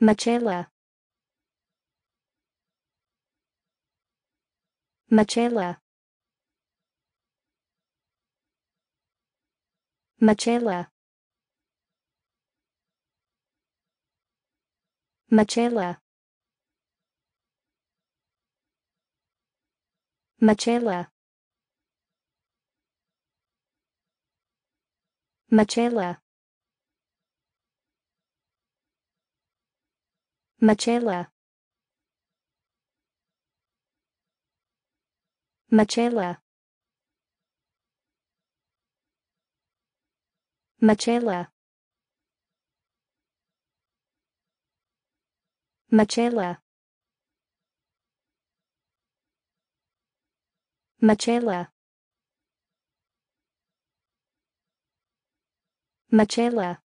Michaela. Michaela. Michaela. Michaela. Michaela. Michaela. Michaela. Michaela. Michaela. Michaela. Michaela. Michaela.